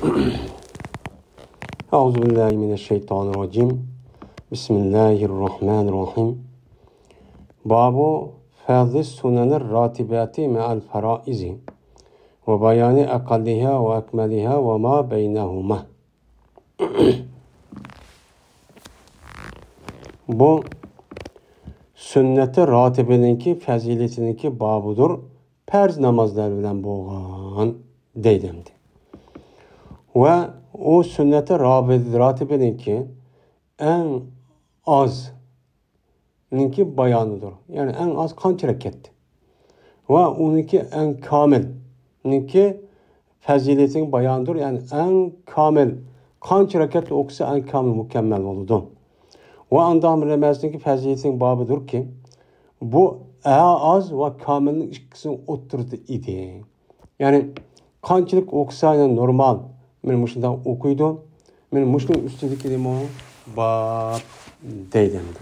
Euzubillahimineşşeytanirracim. Bismillahirrahmanirrahim. Babu fazl sunenir ratibati me'al faraizi ve bayani akalliha ve ekmeliha ve ma beynehuma. Bu sünneti ratibininki faziletiniki babudur. Perz namazlar bilen boğan deydimdi. Ve o sünneti ratibininki en az ninki bayanıdır. Yani en az kaç rekat. Ve onunki en kamil ninki faziletin bayanıdır. Yani en kamil kaç rekat okusa en kamil mükemmel oldu. Ve andam remezindeki faziletin babıdır ki bu az ve kamilin ikisini oturdu idi. Yani kaçlık okusayla normal men muşundan okuydu. Men muşun üstündeki de o bab deydimdi.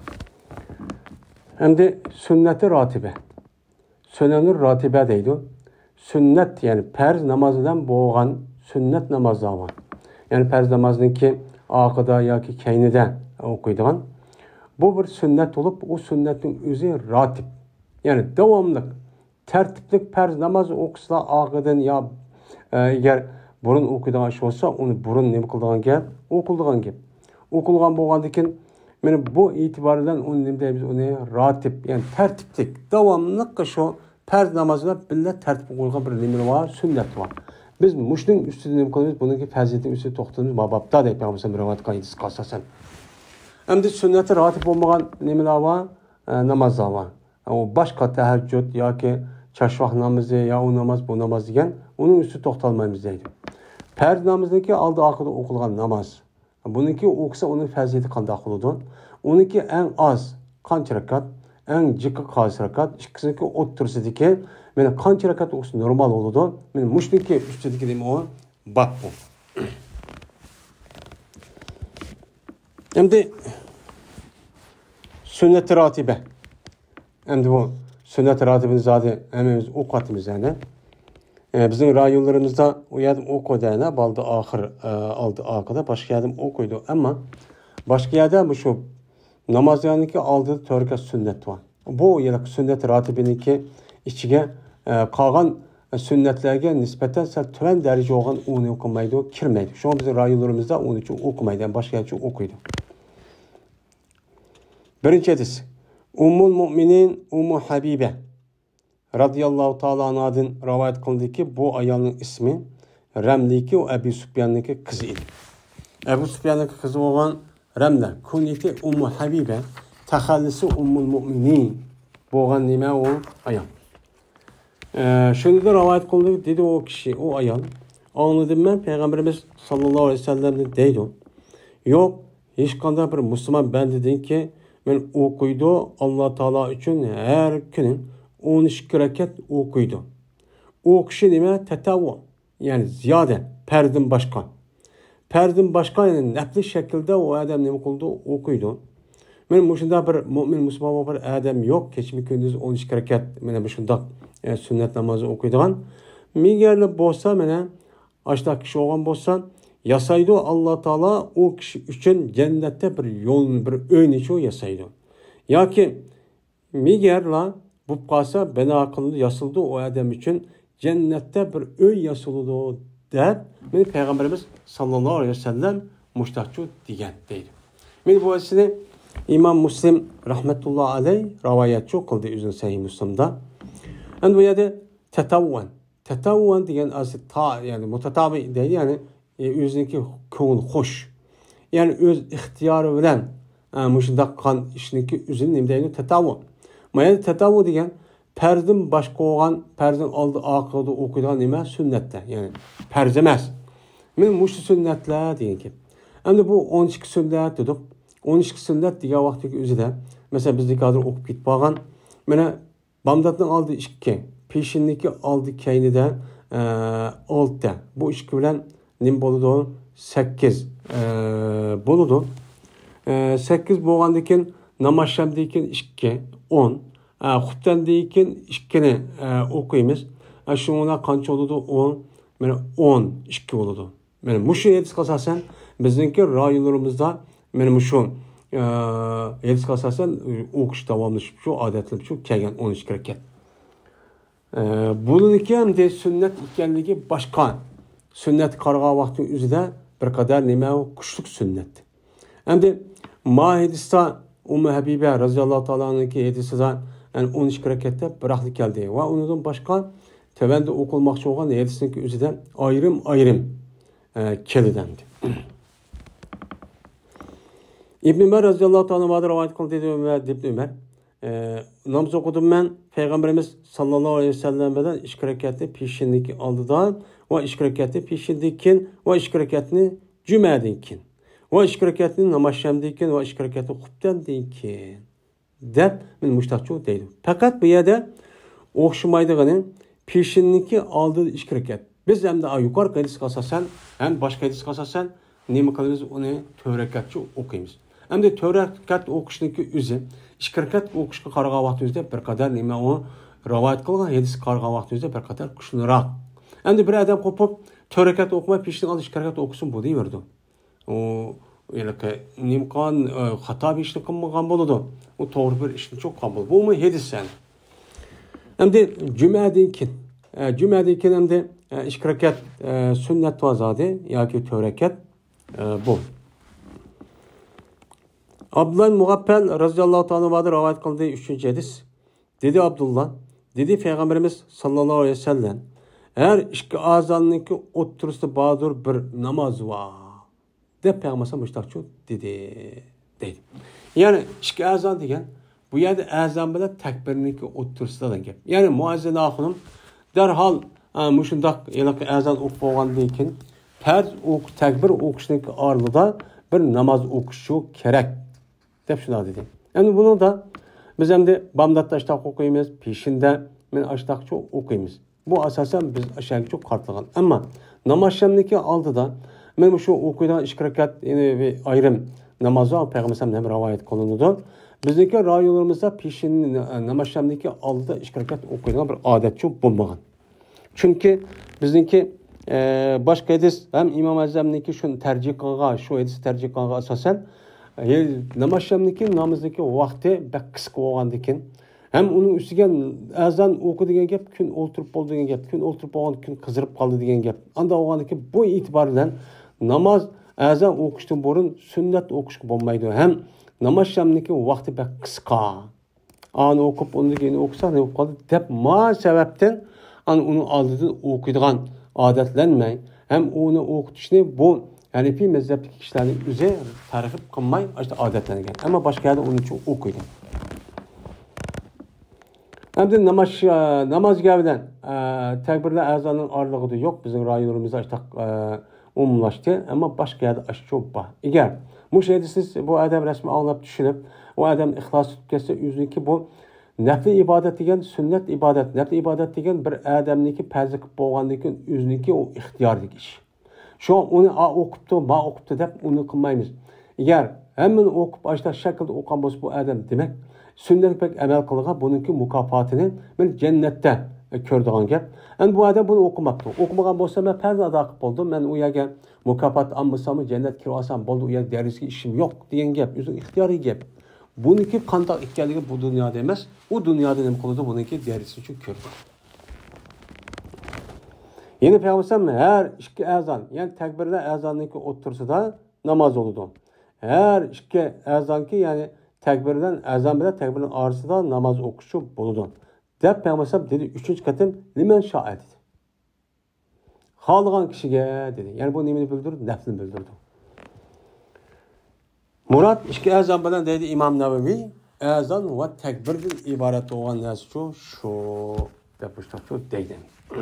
Hem de sünneti ratibe. Sünnet ratibe deydi. Sünnet yani perz namazından boğan sünnet namazı var. Yani perz namazının ki akıda ya ki keynide okuyduğun. Bu bir sünnet olup o sünnetin özü ratib. Yani devamlık, tertiplik perz namazı okusla akıdan ya eğer burun okuyduğun şey olsa onu burun ne kıldığın gel, okulduğun gel. Okulduğun boğandıkken yani bu itibarından onu ne deyimiz onu ratib yani tertiplik, devamlık şu perz namazına bile tertip koyduğun bir limit var, sünnet var. Biz muşnun üstünde ne kılıyoruz? Bununki faziletin üstünde toxtunuz babapta deyip yapmışsın bir rivayet kayıtısı kalsasan. Hem de sünneti ratip olmayan nemiler var, namazlar var. O başka teheccüd ya ki çarşaf namazı ya o namaz bu namaz diyen onun üstü toxtalmayımız deydi. Perz namazındaki aldı akıda okulan namaz. Bununki okusa onun fazileti kandak oldu. Onunki en az kaç rekat, en cıkı kaç rekat, ikisindeki otursadaki yani kaç rekat okusun normal oldu. Yani muşniki üstündeki değil mi o? Bak bu. Hem de sünnet-i ratibe. Hem de bu sünnet-i ratibini zaten hemimiz okutmuş yani. Bizim rayonlarımızda o yardım okudağına baldı ahır aldı akıda başka yardım okuydu ama başka yerde bu şu namazlarındaki aldığı törke sünnet var. Bu yıllık sünnet-i ratibindeki içine kalan sünnetlerge nispeten tüven derece olan onu okumaydı, kirmeydi. Şu an bizim rayonlarımızda onun için okumaydı, yani başka yer için okuydu. Birinci hadis. Ummul Müminin Ummu Habibe radıyallahu ta'ala anh'ın rivayet kılındı ki bu ayalın ismi Remliki o Ebu Süfyan'daki kızı idi. Ebu Süfyan'daki kızı olan Remle. Kunyeti Ummu Habibe. Tehallisi Ummul Müminin. Bu olan nime o ayal. Şimdi de rivayet kılındı dedi o kişi o ayal. Anladım ben Peygamberimiz sallallahu aleyhi ve sellem'den deydi. Yok hiç kadar bir Müslüman ben dedin ki ben okuydu Allah Teala için her günün 12 rekat okuydu. O kişi nime tetavvu yani ziyade perdin başka. Perdin başka yani nefli şekilde o adam nime kıldı okuydu. Ben bu şunda bir mümin Müslüman bir adam yok. Keçmi gündüz 12 rekat ben bu şunda sünnet namazı okuyduğun. Migerli bolsa mene aşağı kişi olan bolsa yasaydı Allah Teala o kişi için cennette bir yol bir öğünü yasaydı. Ya ki migerla bu kalsa bana akıllı yasıldı o adam için cennette bir öğün yasıldı der. Benim Peygamberimiz sallallahu aleyhi ve sellem muştakçı diyen değil. Ben bu hadisini İmam Müslim rahmetullahi aleyh rivayetçi kıldı üzün Sahih Müslim'de. Yani bu yerde tetavvan. Tetavvan diyen aslında ta yani mutatabi değil yani özündeki kul hoş. Yani öz ihtiyarı bilen muşundak kan işindeki üzün nimdeyini tetavvan. Mayada tetavvu diyen perzin başka olan perzin aldı akıda okuyduğun nime sünnette yani perz emez. Men muşu sünnetler diyen ki. Hem bu 12 sünnet dedik. 12 sünnet diye vaxtdaki özüde mesela bizde kadar okup git bağan mene bamdatın aldı işki peşindeki aldı keynide 6 bu işki bilen nim boludu 8 boludu 8 boğandakin namaşşamdakin işki 10 xuttandakin işkini okuymiz şuna qancha boludu 10 mene 10 işki boludu Mana shu hadisga asosan bizningki rayonlarimizda mana shu hadisga asosan o'qish davomlashib shu odatlanib shu kelgan 12 rakat. Buniki ham de sunnat ekanligi boshqa. Sunnat qarg'a vaqti o'zida bir qadar nima kuchli sunnat. Endi Mahidisda Ummu Habiba radhiyallohu ta'alaning hadisida 12 rakatda biraqli keldi va undan boshqa tövəndə oqulmoqchi bo'lgan hadisning o'zida ayrim keldi. İbn Ömer radhiyallohu ta'ala rivoyat qildi dedi İbn Ömer namoz o'qidim men payg'ambarimiz sallallohu alayhi vasallam bilan 2 rakatni peshinlik oldidan va 2 rakatni peshindan keyin va 2 rakatni jumadan keyin va 2 rakatni namoz shamdan keyin va 2 rakatni xubdandan keyin deb men mushtaqchu deydi. Faqat bu yerda o'xshamaydigani peshinniki oldida 2 rakat. Biz hamda yuqorqi hadisga asosan ham boshqa hadisga asosan nima qilamiz? Uni 4 rakatcha o'qiymiz. Hamda 4 rakat o'qishniki o'zi 2 rakat o'qishga qaragan vaqtimizda bir qadar nima u rivoyat qilgan hadis qaragan vaqtimizda bir qadar kuchliroq. Endi bir odam qo'pib 4 rakat o'qimay peshinni oldi 2 rakat o'qisin bu deyverdi. O yelaka nimqon xato bir ishni qilmagan bo'ladi. U to'g'ri bir ishni çok qabul. Bu mu hadis sen? Endi jumadan keyin endi 2 rakat sunnat vazodi yoki 4 rakat bu. Abdullah Mughaffal radhiyallohu ta'ala anhu rivoyat qildi 3-hadis. Dedi Abdullah, dedi Peygamberimiz sallallohu alayhi vasallam, her 2 azanniki o'ttirisida ba'zir bir namoz var. Deb Peygamberimiz mushtaqchu dedi. Yani 2 azan degan bu yerda azan bilan takbirniki o'ttirisida gap. Yani muazzin oxunim darhol mushundaq yalaqi azan o'qib bo'lgandan keyin farz takbir o'qishniki oralida bir namoz o'qishi kerak deb shuna dedi. Endi buni da biz endi bomdodda ashtaq o'qiymiz, peshinda men ashtaqcha o'qiymiz. Bu asosan biz ashaqcha qartlagan. Ammo namoz shamniki oldida men shu o'qiydigan 2 rakat ayrim namozni payg'ambarimiz ham rivoyat qilindi. Bizniki rayonlarimizda peshinni namoz shamniki oldida 2 rakat o'qiydigan bir odatchi bo'lmagan. Chunki bizniki boshqa hadis ham Imom Azamniki shuni tarjih qilgan, shu hadis tarjih qilgan asosan namoz shamniki namozniki vaqti bak qisqa bo'lgandan keyin ham uning ustiga azan o'qi degan gap kun o'ltirib bo'ldi degan gap, kun o'ltirib bo'lgan kun qizirib qoldi degan gap. Anda o'g'aniki bu e'tibor bilan namoz azan o'qishdan burun sunnat o'qishga bo'lmaydi. Ham namoz shamniki vaqti bak qisqa. Ani o'qib undan keyin o'qisa ne bo'lib qoldi deb ma sababdan uni oldida o'qiydigan odatlanmay ham uni o'qitishni bu Hanefi mezhepteki kişilerin üze tarifip kılmay işte adetlengen. Ama başka yerde onun için okuydu. Hem de namaz gavden tekbirle ezanın ağırlığı da yok. Bizim rayonumuzda işte umumlaştı. Ama başka yerde aşçı var. Eğer bu şeyde siz bu adam resmi anlayıp düşünüp o adam ihlas tutkesi yüzündeki bu nefli ibadet degen sünnet ibadet. Nefli ibadet degen bir adamdaki pezlik boğandaki yüzündeki o ihtiyarlık iş. Şu an onu o'qibdi deb uni qilmaymiz. Agar hammani o'qib ashta shaklda o'qigan bo'lsa bu odam demak sunnatga amal qilgan buningki mukofotini men jannatda ko'rdigan gap. Endi bu odam buni o'qimabdi. O'qimagan bo'lsa men farz ado qilib bo'ldim. Men u yerga mukofot olmasam jannat kira olsam bo'ldi. U yerda darisga ishim yo'q degan gap. O'zi ixtiyoriy gap. Buningki qanday ekanligi bu dunyoda emas. U dunyoda nima qiladi buningki darisi uchun ko'rdi. Yeni Peygamber her 2 azan, yani tekbirle azanniki o'ttirsida namoz oldu. Her 2 azanki yani tekbirden azan bilan tekbirden arasida namoz o'qishi bo'ladi. Deb Peygamber dedi 3-qatim liman sha'a dedi. Xohlagan kishiga dedi. Yani bu nimani bildirdi? Naflni bildirdi. Murat 2 azan bilan dedi İmam Navaviy, azan va tekbirdan iborat bo'lgan narsa shu deb shu deydi.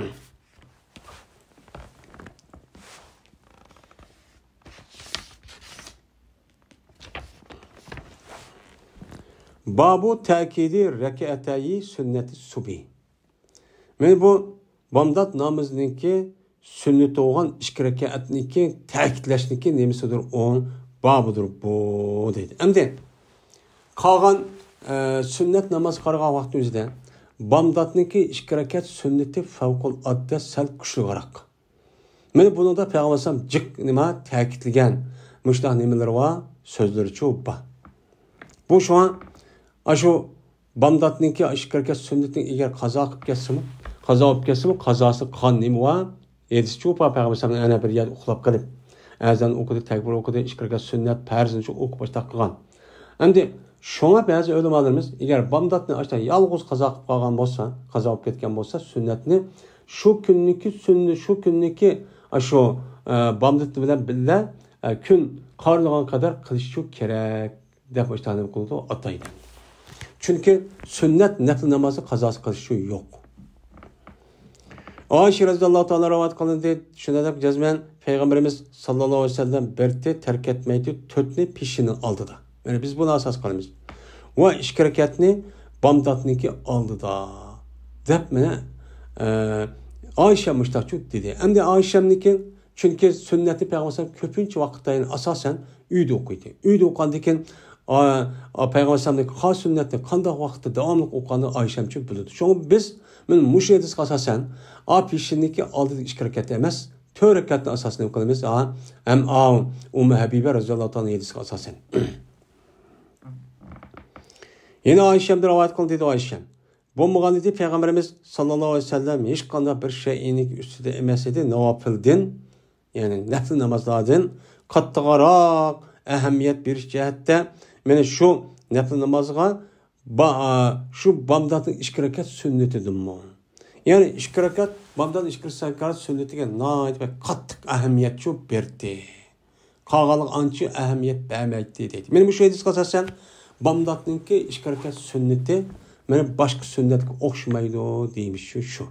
Babu ta'kidi rek'atayi sünneti subhi. Men bu bomdod namozniki sunnati bo'lgan 2 rak'atniki ta'kidlashniki nemasidir? On babudir bu deydi. Endi qolgan sunnat namoz qilgan vaqtimizda bomdodniki 2 rak'at sunnati favqul odda sal kuchliroq. Mana buni da Peygamber jiq nima ta'kidlagan. Muştaq nimalar var? Sözleri çok var. Bu şu an aşu bamdatniki aşkarka sünnetin eğer kaza qilib ketsa, qazası qan nima var? Edis çok var Peygamber ana bir yer uxlab qilib. Azan okudu, tekbir okudu, aşkarka sünnet farzını çok o'qib başlab qilgan. Endi şuna bazı ulamolarimiz eğer bamdatni aşta yalğız qaza qilib qolgan bo'lsa, qaza olib ketgan bo'lsa, sunnatni shu kunniki aşu bamdatni bilan billa kun qarlagan qadar qilish kerak deb o'shtanim qildi ataydi. Chunki sunnat nafl namozi qazosi qilish yo'q. Ayşe radhiyallohu ta'ala rivoyat qilindi, shunda deb jazman payg'ambarimiz sallallohu alayhi vasallam birti tark etmaydi, to'rtni peshini oldida. Yani biz buni asos qilamiz. Va ikki rakatni bamdatniki oldida deb mana Ayşe mushtaqchu dedi. Endi Ayşemniki çünkü sünneti Peygamber köpünç vakitte asasen uyda okuydu. Uyda okandıkken Peygamber'in ha sünneti kandak vakitte devamlı okanı Ayşemçi bildi. Çünkü biz müşehidis asasen pişindeki aldığı iki hareket emez. Tör hareketin asasını okalımız. Hem Ümmü Habibe radıyallahu anh yedisi asasen. Yine Ayşem'de rivayet kıldı dedi Ayşem. Bu muğanidi Peygamberimiz sallallahu aleyhi ve sellem hiç kanda bir şeyinik üstüde emesiydi. Navafildin. Yani nafl namazlardan qattiqroq ahamiyat berish jihatda mana shu nafl namozga shu bomdatning 2 rakat sunnatidir. Yani 2 rakat bomdan 2 rakat sunnatiga nihoyat qattiq ahamiyat berdi. Qolganlik ancha ahamiyat bermaydi deydi. Men bu hadisga asosan bomdatningki 2 rakat sunnati mana boshqa sunnatga o'xshamaydi deymiz shu.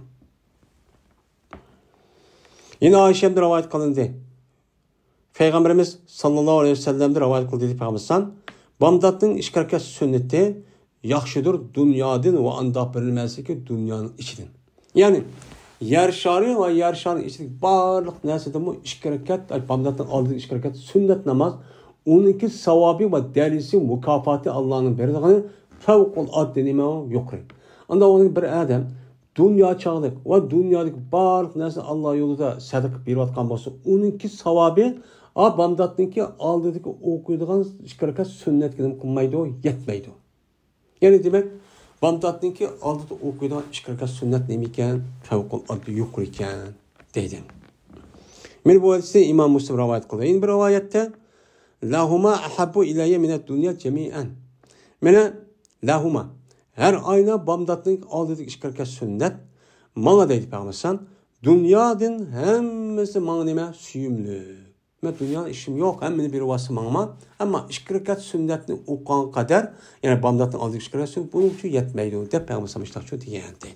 Yine Ayşem'de rivayet kılındı. Peygamberimiz sallallahu aleyhi ve sellem'de rivayet kıldı dedi Peygamber. Bamdatın işkarkas sünneti yaxşıdır dünyadan ve anda bilinmesi ki dünyanın içinden. Yani yer şarı ve yer şarı içindeki barlık nesede bu işkarkat, bamdatın aldığı işkarkat sünnet namaz, onunki savabı ve derisi mukafatı Allah'ın verdiğini fevkalade denime yok. Anda onun bir adam dünya çağlık ve dünyadaki barlık neyse Allah yolunda sadık bir vatkan olsa onunki savabı bamdatınki aldığındaki okuyduğun işkarakat sünnet gibi kılmaydı o yetmeydi. Yani demek bamdatınki aldığında okuyduğun işkarakat sünnet neyken fevkalade yok iken dedim. Men bu hadiste İmam Müslim rivayet kıldı. Yine bir rivayette lahuma ahabbu ilayye minet dünya cemiyen. Mene lahuma her ayna bamdatning oldidagi 2 rakat sünnet mana deydi Peygamber. Dünyadan hemmesi mana nima suyumli. Men dunyoda ishim yo'q, hammani bir vasi mangma, ammo 2 rakat sunnatni o'qigan qadar, ya'ni bamdatning oldidagi 2 rakat sünnet buning uchun yetmaydi deb Peygamber shu degan deydi.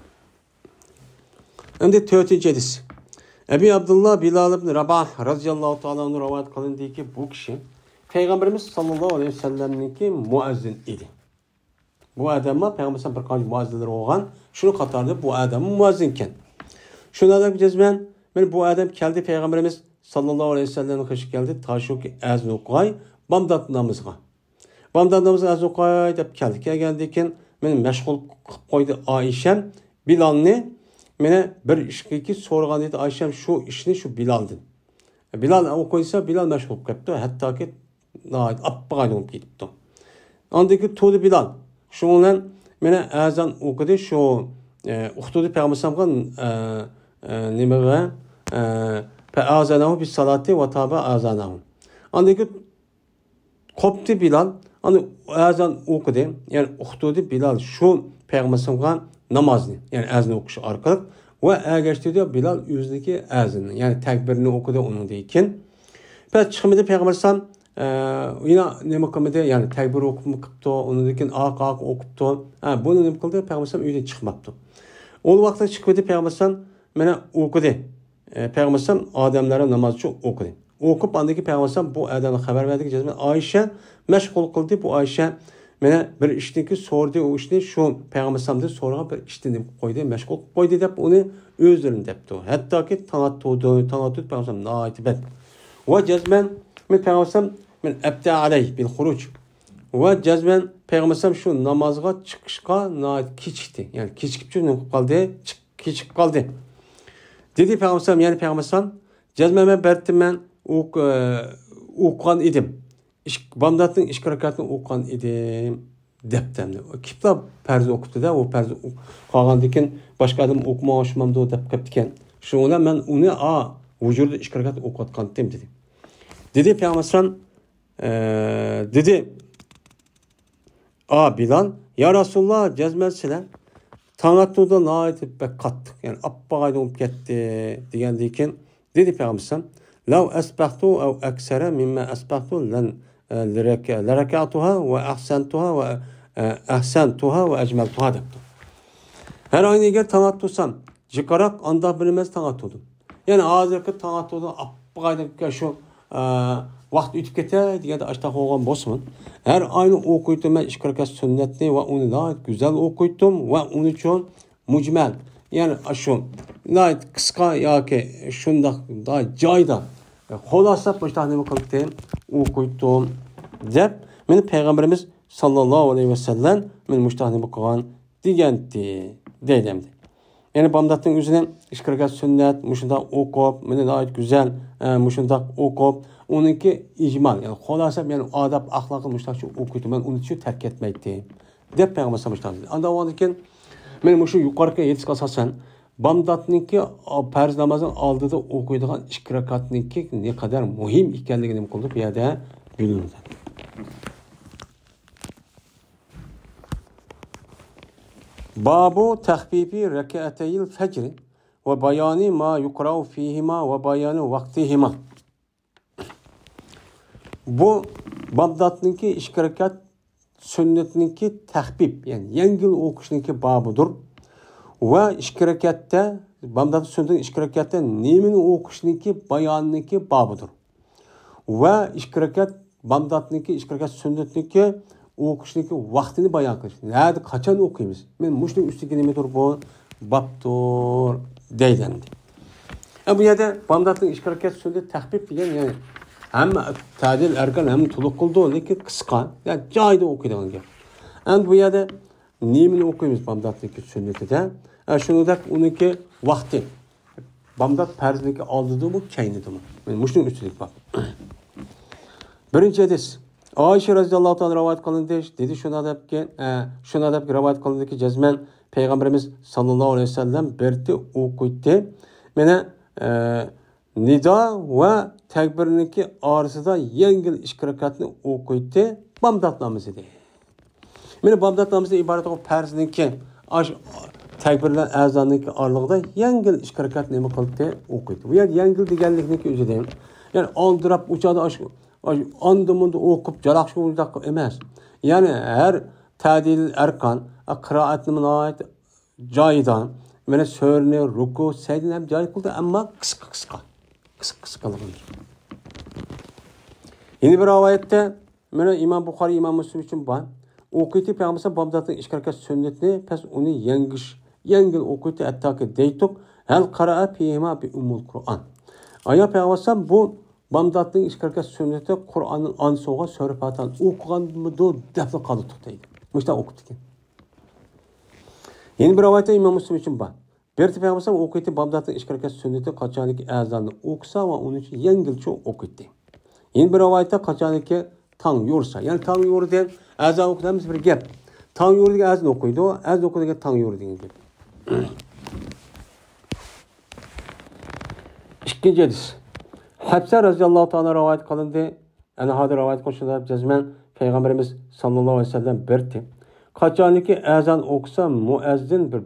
Endi 4-hadis. Ebu Abdullah Bilal ibn Rabah radhiyallohu ta'ala anhu rivoyat qilindiki, bu kishi Peygamberimiz sallallohu alayhi vasallamniki muazzin edi. Bu adamma Peygamber bir qancha muazzinlar olgan, shuni qatorida bu adam muazzinkan. Shunda deb jazman, men bu adam keldi Peygamberimiz sallallohu alayhi vasallamga qish keldi, tashuki azn o'qay, bamdat namozga. Bamdat namozga azn o'qay deb keldi. Kelgandan keyin meni mashg'ul qilib qo'ydi Oysha Bilalni. Meni bir ishki so'rgan edi Oysha shu ishni shu Bilaldan. Bilal o'qiysa Bilal mashg'ul qilibdi, hattoki appaga olib ketibdi. Andaki to'di Bilal Şundan mene azan okudu şu uxtudu Peygamber'e nimaga azanahu bis salati ve taba azanahu. Andaki koptu Bilal, hani azan okudu yani uxtudu Bilal şu Peygamber'e namazını yani azan okuşu arkalık ve ergeçti diyor Bilal yüzdeki azanı yani tekbirini okudu onun deyken. Pek çıkmadı Peygamber'e yine nima qilmadi yani takbir o'qib qilibdi undan keyin oq o'qibdi buni nima qildi Peygamber uydan chiqmabdi u vaqtda chiqmadi Peygamber mana o'qidi Peygamber odamlarga namozchi o'qidi o'qib andagi Peygamber bu odamga xabar berdi ki Oysha mashg'ul qildi bu Oysha mana bir ishniki so'rdi u ishni shu Peygamberdan so'ragan bir ishni deb qo'ydi mashg'ul qo'ydi deb uni o'zlarini debdi hattoki tanattu Peygamber naitibat va jazman men Peygamber men abda alayh bil xuruj va jazman Peygamber shu namozga chiqishga kechikdi. Yani kechikib qoldi, kechikib qoldi. Dedi Peygamber yani Peygamber Cezmeme bertim ben o'qigan edim. Bomdodning 2 rakatini o'qigan edim debdimdi. Kitap farz o'qibdi-da, o farz qolgandan keyin boshqa odam o'qimoshmamdi deb qolibdi ekan. Shunga men uni vujudda 2 rakat o'qiyotgandim dedi. Dedi Peygamber dedi Bilal ya Rasulullah cezmelsizlar Tanattuda naayet bek kattık. Yani appağayda olup gitti diyendiği için dedi Peygamber lav esbahtu ev eksere mimme esbahtu len lerekatuha ve ahsentuha ve ecmeltuha depti. Her aynı eğer tanattusam jikarak anda bilmez tanattudum. Yani hazırki tanattuda appağayda şu vaqt o'tib ketadi deganda ashta qo'ygan bo'lsin. Har oyni o'qiydim men 2 rakat sunnatni va uni go'zal o'qiydim va uni uchun mujmal, ya'ni shu qisqa yoki shundoq joyda xulosab boshqa nima qildim o'qiydim deb meni payg'ambarimiz sallallohu alayhi vasallam men mushtahni qilgan degandi deydi. Yani bomdodning o'zidan 2 rakat sunnat mushunda o'qib, meni go'zal mushunda o'qib onunki icmal, yani xolasam, yani adab, axloqi mushtaqcha o'qiydi. Men uni shu tark etmaydi deb payg'ambar sallallohu alayhi vasallam. Anda keyin men shu yuqoriga yetishga asosan bomdodniki farz namozning oldida o'qiydigan 2 rakatniki ne qadar muhim ekanligini qilib bu yerda bilindi. Babu tahfifi rak'atayil fajr ve bayani ma yuqra'u fihima ve bayani vaqtihima. Bu bomdodniki 2 rakat sünnetniki tahbib, yani yengil o'qishniki babudur. Va 2 rakatda bomdod sunnatning 2 rakatda nemini o'qishniki bayonniki babudur. Va 2 rakat bomdodniki 2 rakat sunnatniki o'qishniki vaqtini bayon qilish. Nerede qachon o'qiymiz? Men mushning ustiga nimadir bu babdur deydi. Bu yerda bomdodning 2 rakat sunnat tahbib degan, yani hamma ta'dil erkan ham to'liq qildi, lekin qisqa, yani joyda o'qiydigan gap. Endi bu yerda nemini o'qiymiz bomdodniki sunnatida? Shuningdek uniki vaqti. Bomdod farzligi oldidimi, keynidimi? Men mushning ustilik bor. Birinchi hadis Ayşe radhiyallohu ta'ala rivoyat qilindi, dedi shuna deb rivoyat qilindiki, jazman payg'ambarimiz sallallohu alayhi vasallam berdi o'qiydi. Mena nido va takbirniki orasida yengil 2 rakatni o'qiydi bomdod namozi dedi. Mena bomdod namozi iborat o farzniki takbirlar azonniki oralig'ida yengil 2 rakat nima qildi o'qiydi. Bu yer yengil deganlikniki o'zida, yani oldirab uchadi andımında o'qib jaraqshi o'ldaq emas. Yani her ta'dil erkan qiraatning ait joyidan mana so'rni, ruku, sajda ham joy qildi, ammo qisqa qilgan. Yeni bir rivoyatda mana Imom Buxoriy, Imom Muslim uchun bor. O'qiydi payg'ambar bomdodning 2 rakat sunnatni, pes uni yengil o'qiydi, hattoki deytuk hal qara'a fihima bi ummul Qur'on. Aya payg'ambar bu bomdodning 2 rakat sunnati Qur'onning ansog'a so'ra Fatiha o'qiganmidi deb qoldi deydi. Mushta o'qibdi ekan. Yeni bir rivoyatda Imom Muslim uchun bor. Berti payg'ambar o'qiydi bomdodning 2 rakat sunnati qachoniki azonni o'qisa va uni yengilcha o'qiydi. Yeni bir rivoyatda qachoniki tong yo'rsa, ya'ni tong yo'rdi azon o'qidamiz bir gap. Tong yo'rdiga azon o'qiydi, azon o'qidiga tong yo'rdi degan gap. Ikkinchi hadis Hafsa radhiyallohu ta'ala rivoyat qilindi. Ana hozir rivoyat qilishlar jazman payg'ambarimiz sallallohu alayhi vasallam berdi. Qachoniki azon o'qisa muazzin bir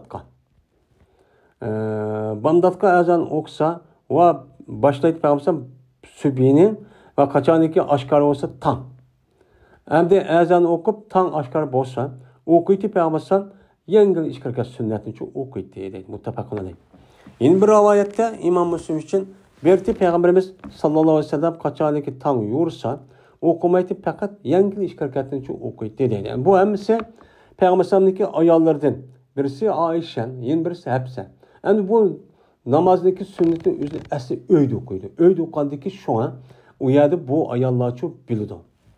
bomdodga azon o'qisa va boshlaydi payg'ambar subhini va qachoniki oshkor bo'lsa tong. Endi azon o'qib tong oshkor bo'lsa, o'qiydi payg'ambar yengil 2 rakat sunnatni o'qiydi deydi, muttafaqun alayh. Yeni bir rivoyatda Imom Muslim uchun berdi payg'ambarimiz sallallohu alayhi vasallam qachoniki tong yo'rsa, o'qimaydi, faqat yengil 2 rakatni o'qiydi deydi. Bu hammasi payg'ambarniki ayollardan. Birisi Aisha, yana birisi Hafsa. Endi bu namozniki sunnatni o'zi asli uyda o'qiydi. Uyda o'qgandiki shuna u yerda bu ayollar uchun biladi.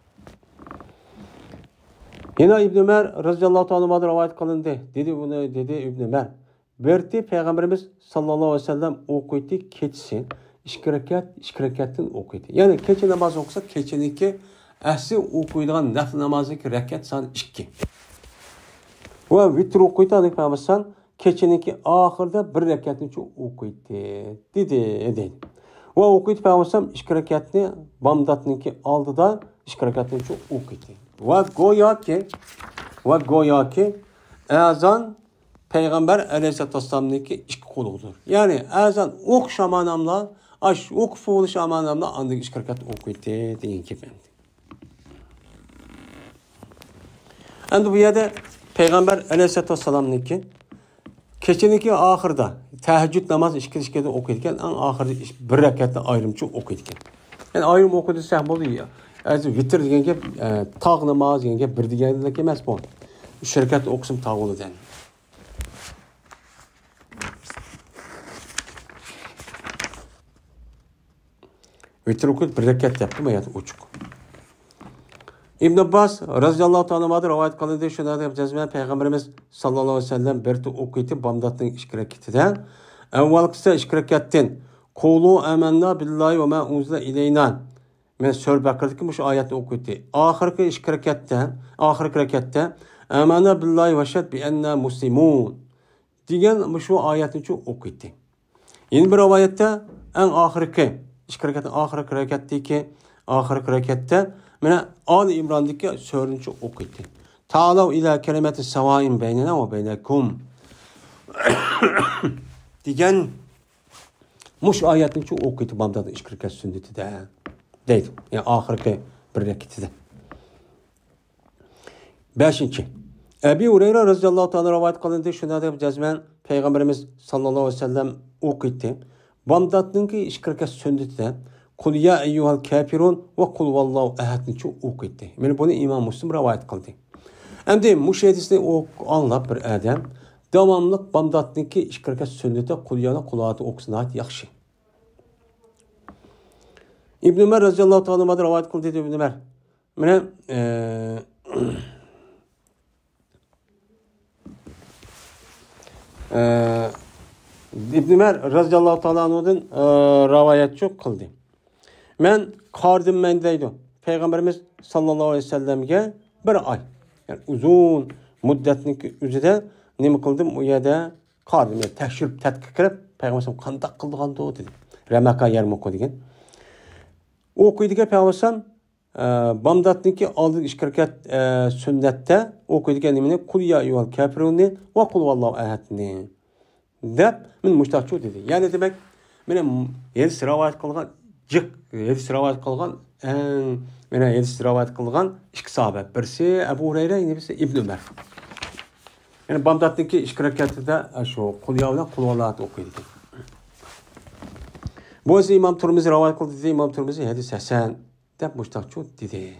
Yana Ibn Umar radhiyallohu ta'ala rivoyat qilindi. Dedi Ibn Umar berdi payg'ambarimiz sallallohu alayhi vasallam o'qiydi kechsi, 2 rakatdan o'qiydi. Ya'ni kecha namoz o'qisa, kechaniki asli o'qiydigan nafl namozidagi rakat soni 2. Va vitr o'qiydi degan kechaniki oxirida 1 rakatni o'qiydi dedi. Va o'qiydi payg'ambar 2 rakatni bomdodniki oldida 2 rakatni o'qiydi. Va go'yoki azon Peygamber Aleyhisselam'daki 2 kuludur. Yani azan o'qish amanamla, o'qib bo'lish amanamla andagi 2 rakat o'qiydi degan gap. Endi bu yerda Peygamber Aleyhisselam'daki kechaniki oxirida tahajjud namoz 2 rakatda o'qiydi ekan, eng oxirida 1 rakatda ayrimchi o'qiydi ekan. Yani ayrim o'qidi desam bo'ldi. Azı vitr degan gap tog' namoz degan gap bir degandek emas bu. 3 rakat o'qisam tog' bo'ladi. Vitr okuyup 1 rakat yaptım hayatı uçuk. İbn Abbas radıyallahu ta'ala rivayet kılındı. Şuna da yapacağız. Peygamberimiz sallallahu aleyhi ve sellem berti okuyup bamdatın 2 rakatida. Evvelkisi 2 rakatdan Kulu amanna billahi ve ma unzila ileyna. Men Sure Bakara'daki şu ayeti okuydu. Ahirki 2 rakatta amanna billahi ve şed bi enna muslimun degan şu ayetini okuydu. Yeni bir rivayette en ahirki 2 rakatın ahirki rakatta mana Ali İmran'daki surani okuydu. Ta'alav ila kelimeti savain beynena ve beynekum degan muş ayetini okuydu bamdada 2 rakat sünnetida deydi. Yani ahirki 1 rakatida. 5. Ebu Hureyre radıyallahu ta'ala rivayet kılındı. Şuna da cazmen Peygamberimiz sallallahu aleyhi ve sellem okuydu. Bamdatnınki 2 rakat sünnetida Kul ya eyyuhal kafirun ve kul vallahu ehadni okuydu. Yani bunu İmam Müslim rivayet kıldı. Endi muş hadisini anlap bir adam davamlıq bamdatnınki 2 rakat sünnetida kul yana kulağıda okusun ayet yaxşı. İbn Ömer radıyallahu ta'ala rivayet kıldı İbn Ömer. Mana İbn Ömer radıyallahu ta'ala anhudan rivayet çok kıldı. Men qardım men deydi. Peygamberimiz sallallahu aleyhi ve sellemge 1 ay. Yani uzun müddetlik üzerinde nima qildim u yerda qardım. Yani tekshirib tadqiq qilib Peygamberim qanday qilgandi o dedi. Ramaka Yarmuq degan. O'qiydigan Peygamberim bamdatniki oldi 2 rakat sunnatda o'qiydigan nimani Kul ya ayyuhal kafirun va kul vallahu ahadni deb men mushtaqchu dedi. Yani demek meni hadis rivoyat qilgan meni hadis rivoyat qilgan 2 sahoba. Birisi Ebu Hureyre, birisi İbn Ömer. Yani bamdatniki 2 rakatida şu Kul ya bilan Kul vallahu o'qiydi. Bu ise İmam Tirmizi rivayet kıldı dedi. İmam Tirmizi hadis hasan deb mushtaqchu dedi.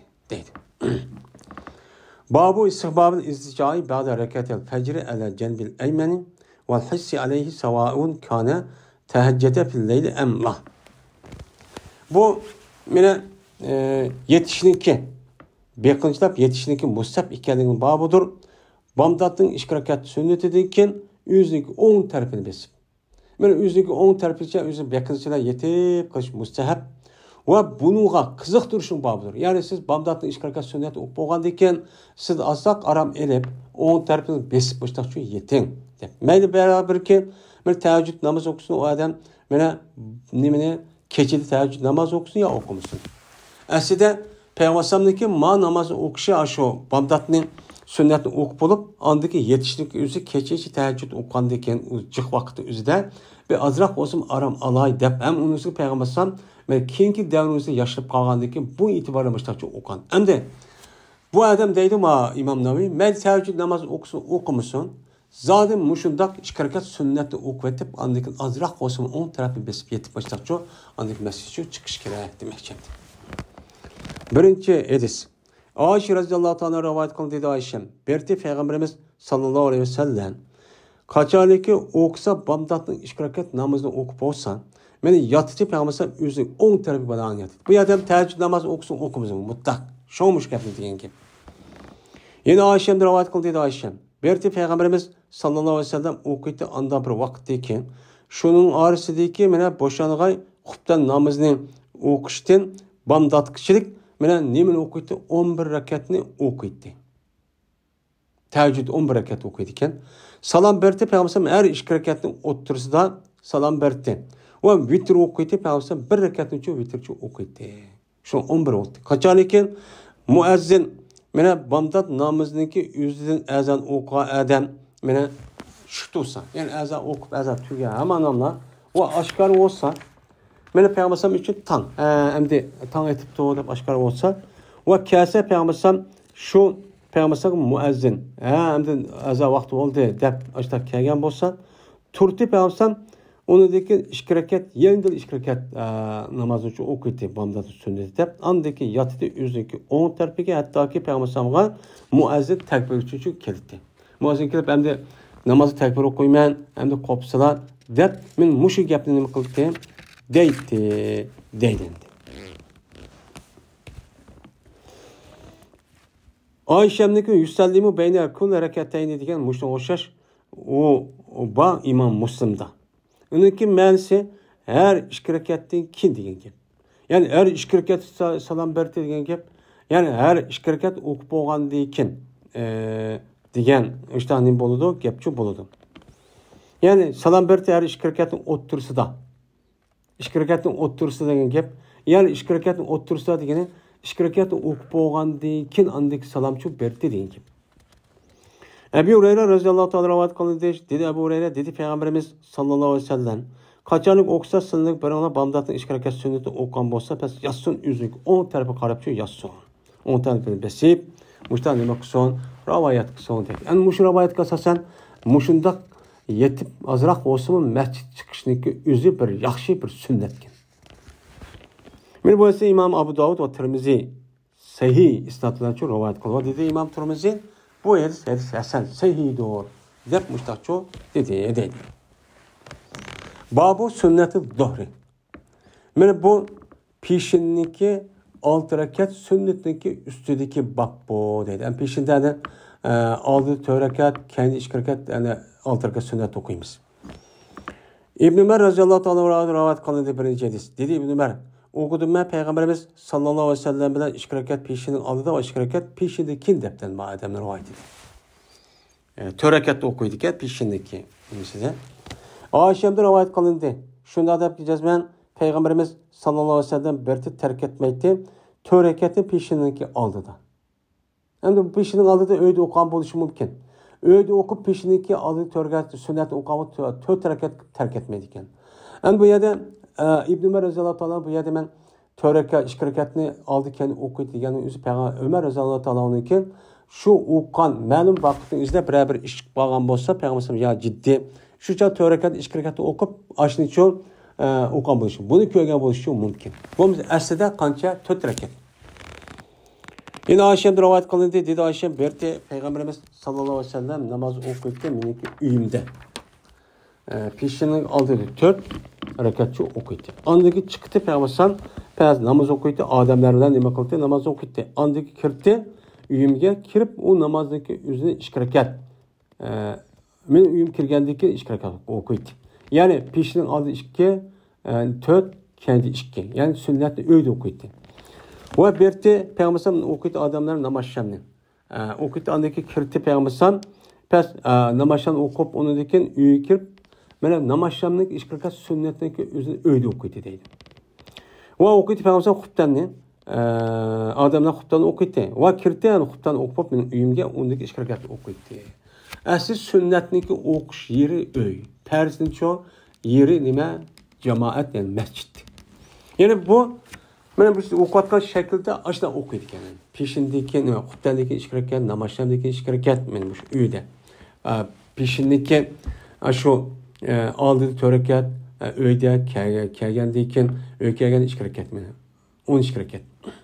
Babu istihbabul izticai ba'da rakatil fecr ala cenbil eymeni vel hissi aleyhi savaun kana tehecjede fil leyli em la. Bu mene yetişiniki beqinchilab yetişiniki mustahab ekanligini babudur. Bamdatning 2 rakat sünnetidan o'zining o'ng tarafini besib. Mana o'zining o'ng taraficha o'zi beqinchilar yetib qilish mustahab va bunuga qiziqtirishning babudur. Ya'ni siz bamdatning 2 rakat sunnati o'qib bo'lgandan keyin siz azoq aram elib o'ng tarafini besib boshdoqchi yeting deb. Mayli barabarki mana tahajjud namoz o'qisin o odam mana nimani kechida tahajjud namoz o'qisin yo o'qimasin. Aslida Peygamberimniki ma namoz o'qishi shu bamdatning sunnatni o'qib bo'lib, andagi yetishlik o'zi kecha tahajjud o'qigandan keyin jiq vaqti o'zida bir azroq o'zim aram alay deb ham unisi Peygamberim men keyingi davrimizda yashab qolgandan keyin bu e'tiborla mushtaqcha o'qigan. Endi bu odam deydi ma İmam Navaviy, men tahajjud namoz o'qimasin, zodim mushundaq 2 rakat sunnatni o'qib etib, andan keyin azroq o'zim o'ng tarafni besib yetib mushtaqcha andan masjidga chiqish kerak demoqchi. Birinchi hadis Ayşe radıyallahu ta'ala rivayet kıldı dedi Ayşem. Berti Peygamberimiz sallallahu aleyhi ve sellem kaçarlıki okusa bamdatın 2 rakat namazını okup olsan meni yatıcı Peygamberimiz özünün 10 tarafı bana yatır. Bu adam tahajjud namazı okusun okumuzun mutlak. Şomuş kapını diyen ki. Yine Ayşem rivayet kıldı dedi Ayşem. Berti Peygamberimiz sallallahu aleyhi ve sellem okuydu anda bir vakitteki şunun arasındaki mene boşanğay xubdan namozni o'qishdan bomdodchilik bilan nimani o'qiydi? 11 rakatni o'qiydi. Tahajjud 11 rakat o'qiydi ekan. Salom berdi payg'ambar har 2 rakatning o'ttirisida salom berdi. Va vitr o'qiydi payg'ambar 1 rakatni uchun vitrchi o'qiydi. Shu 11 o'qdi. Qachon ekan muazzin mana bomdod namozniki o'zidan azon o'qigan odam mana shu tursa, ya'ni azon o'qib azon tugagan hamma namlar va oshkor bo'lsa, mana payg'ambar uchun tong, endi tong etibdi deb oshkor bo'lsa, va kelsa payg'ambar shu payg'ambar muazzin, endi azon vaqti bo'ldi deb ashta kelgan bo'lsa, turti payg'ambar unidagi 2 rakat, yengil 2 rakat namoz uchun o'qiydi, bomdod sunnati deb, andiki yotdi o'ziki o'ng tarafiga, hattoki payg'ambarga muazzin takbir uchun keldi. Muazzin kelib endi namozni takbir o'qiyman, endi qopsalar deb men mushu gapni nima qildim deydi. Oyshamniki yusallimu bayna kulli rakatayni degan mushunga o'xshash u ba imom Muslimda. Uniki ma'nosi har 2 rakatdan keyin degan gap. Ya'ni har 2 rakat salom berdi degan gap. Ya'ni har 2 rakat o'qib bo'lgandan keyin degan ishtaning bo'ladi, gapchi bo'ladi. Ya'ni salom berdi har 2 rakatning o'ttirisida. 2 rakatning o'ttirisida degan gap. Ya'ni 2 rakatning o'ttirisida degani 2 rakat o'qib bo'lgandan keyin andiki salomchi berdi degan gap. Ebu Hurayra radhiyallohu ta'ala rivoyat qildi, dedi Ebu Hurayra, dedi Peygamberimiz sallallohu alayhi vasallam, qachonlik o'qisa sizning biringlar bomdodning 2 rakat sunnatini o'qigan bo'lsa, pes yassun o'zlik o'ng tarafga qarab shu yassun. O'ng tarafini besib, mushtan nima qilsin, rivoyat qilsin dedi. Endi mush rivoyatga asosan mushundaq yetib azroq bo'lsa-mu masjid chiqishniki o'zi bir yaxshi bir sunnatkin. Men bu esa Imom Abu Dovud va Tirmiziy sahih isnodlarga rivoyat qildi. Dedi Imom Tirmiziy bu hadis hasan sahihdir deb mustaqcho dedi. Babu sunnati zuhri. Mana bu peshinniki 6 rakat sunnatniki ustidagi bab bu dedi. Yani peshinda oldi 4 rakat, keyin 2 rakat, yani 6 rakat sunnat o'qiymiz. Ibn Umar radhiyallohu ta'ala rivoyat qildi birinchi hadis. Dedi Ibn Umar, o'qidim men payg'ambarimiz sallallohu alayhi vasallam bilan 2 rakat peshinning oldida va 2 rakat peshinda keyin debdan ma odamlar rivoyat etdi. 4 rakat o'qiydi ekan peshinniki. Size Oyshamda rivoyat qilindi. Shunda deb jazman payg'ambarimiz sallallohu alayhi vasallam berti tark etmaydi. 4 rakatni peshinniki oldida. Endi bu peshinning oldida uyda o'qigan bo'lishi mumkin. Uyda o'qib peshinniki oldida 4 rakat sunnatni o'qib 4 rakat tark etmaydi ekan. Endi bu yerda İbn Umar radhiyallohu ta'ala bu yerda men 4 rakat 2 rakatni oldi keyin o'qiydi degani o'zi payg'ambar Umar radhiyallohu ta'aloniki shu o'qigan ma'lum vaqtning o'zida bir ish qilgan bo'lsa payg'ambar ya jiddiy shucha 4 rakat 2 rakatni o'qib ashni uchun o'qigan bo'lishi. Buni ko'rgan bo'lishi mumkin. Bu aslida qancha 4 rakat. Yine Ayşem rivoyat qilindi, dedi Ayşem berdi payg'ambarimiz sallallohu alayhi vasallam namoz o'qiydi meniki uyimda. Peshinning oldida 4 rakatchi o'qiydi. Andagi chiqdi payg'ambar paz namoz o'qiydi, odamlar bilan nima qildi? Namoz o'qiydi. Andagi kirdi, uyimga kirib u namozniki o'zini 2 rakat. Men uyim kirgandan keyin 2 rakat o'qiydi. Ya'ni peshinning oldida 2, 4, keyin 2. Ya'ni sunnatni uyda o'qiydi. Va berdi payg'ambar o'qiydi odamlar namozshamni. O'qiydi andagi kirdi payg'ambar paz namozshamni o'qib undan keyin uyga kirib mana namozshamning 2 rakat sunnatniki o'zini uyda o'qiydi deydi. Va o'qiydi payg'ambar xubtanni odamlar xubtanni o'qiydi. Va kirdi xubtanni o'qib men uyimga undagi 2 rakat o'qiydi. Asli sunnatniki o'qish yeri uy. Farzning yeri nima? Jamoat, ya'ni masjid. Ya'ni bu mana bu o'qiyotgan shaklda ashna o'qiydi ekan. Peshinniki, xubtandagi 2 rakat, namozshamdagi 2 rakat men shu uyda. Peshinniki shu oldida 4 rakat, uyda kelgandan keyin uy kelgan 2 rakat meni. 12 rakat.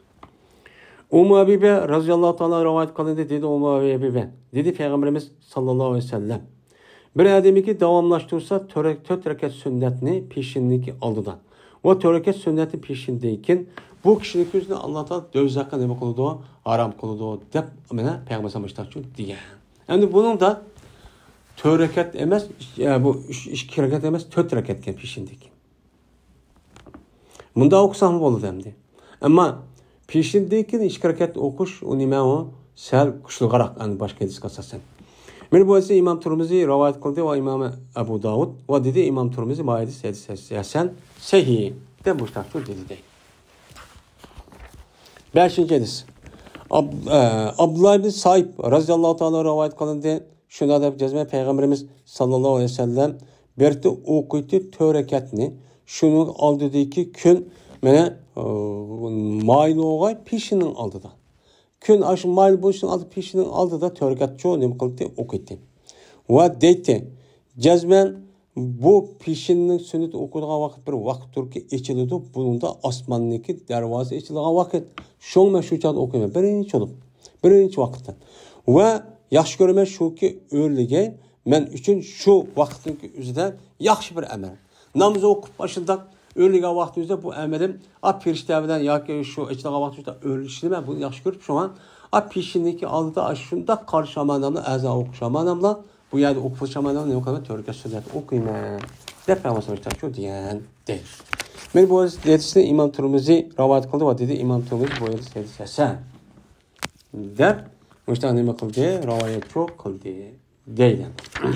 Ummu Habiba radhiyallohu ta'ala rivoyat qilindi, dedi Ummu Habiba. Dedi payg'ambarimiz sallallohu alayhi vasallam. Bir odamiki davomlashtirsa 4 rakat sunnatni peshinniki oldidan. Va 4 rakat sunnatni peshindan keyin bu kishining ko'zini Alloh taolo do'zaxga nima qiladi? Harom qiladi deb mana payg'ambar sallallohu degan. Endi buning da 4 rakat emas, bu 2 rakat emas, 4 rakatga peshindik. Bunda okusam bo'ladi endi. Ammo peshindan ikki rakat o'qish u nima u? Sal kuchliroq ani boshqa hadisga asosan. Men bu esa Imom Turmiziy rivoyat qildi va Imom Abu Davud va dedi Imom Turmiziy bu hadis hasan sahih deb boshqacha dedi. 5-hadis. Abdullah ibn Saib radhiyallohu ta'ala rivoyat qilindi. Shunda deb jazma payg'ambarimiz sallallohu alayhi vasallam berdi o'qiydi 4 rakatni. Shuning oldidagi kun mana maylo'g'a peshining oldida. Kun aşı mayl bo'lishning oldi peshining oldida 4 rakat nima qildi o'qiydi. Va deydi jazman bu peshinning sunnat o'qilgan vaqt bir vaqt turki ichiladi. Bunda osmonniki darvoza ichilgan vaqt. Shongma shu chog'da o'qiyman. Birinchi vaqtda. Va yaxshi ko'raman shuki o'rligay men uchun shu vaqtning o'zida yaxshi bir amal. Namoz o'qib boshida o'rligan vaqt o'zida bu amalim firishta bilan yoki shu ichilgan vaqt o'zida o'rlishni men buni yaxshi ko'rib shunga peshinniki oldida shunda qarshi amanamni azan o'qishamanamla bu yerda o'qib shamanamni nima qilaman 4 rakat sunnat o'qiyman deb payg'ambar shu degan deydi. Men bu hadisni Imom Turmiziy rivoyat qildi va dedi Imom Turmiziy bu hadis hasan deb Müştah nima qildi? Rivoyat çok qildi deydi.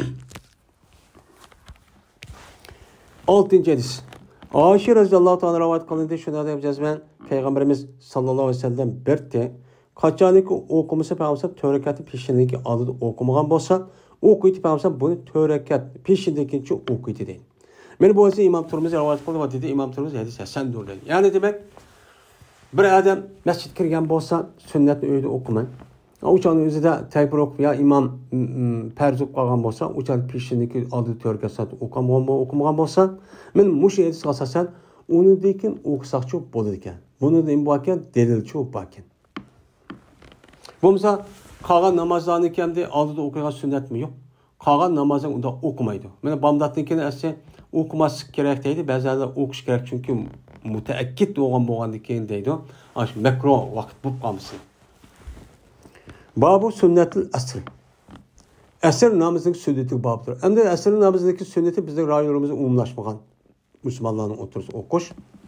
6-hadis. Ayşe radhiyallohu ta'ala rivoyat qildi. Shunda deb jazman payg'ambarimiz sallallohu alayhi vasallam berdi. Qachoniki o'qimasa payg'ambar 4 rakatni peshiniki oldida o'qimagan bo'lsa, o'qiydi payg'ambar buni 4 rakat peshindikinchi o'qiydi deydi. Men bu esa Imom Turmiziy rivoyat qildi va dedi Imom Turmiziy hadis hasandir dedi. Ya'ni demak bir odam masjidga kirgan bo'lsa, sunnatni uyda o'qiman. Uçanın özüde tekbir okup ya imam farz qolgan bo'lsa, uçan peshiniki oldi 4 rakat o'qimagan bo'lsa, men mush hadis asosan unidekin o'qisaqchi bo'ladi ekan. Buni nima bor ekan? Dalilchi bor ekan. Bo'lmasa qolgan namozlarni hamda oldida o'qigan sunnatmi yo'q? Qolgan namozni unda o'qimaydi. Mana bomdatnikini asli o'qimaslik kerak deydi. Ba'zida o'qish kerak chunki mutaakkid bo'lgandan keyin deydi. Ash makruh vaqt bo'lib qolmasin. Babu sünnetil asr. Asr namazının sünneti babıdır. Hem de asr namazındaki sünneti bizde rayonumuzda umumlaşmagan Müslümanların otursa okuş.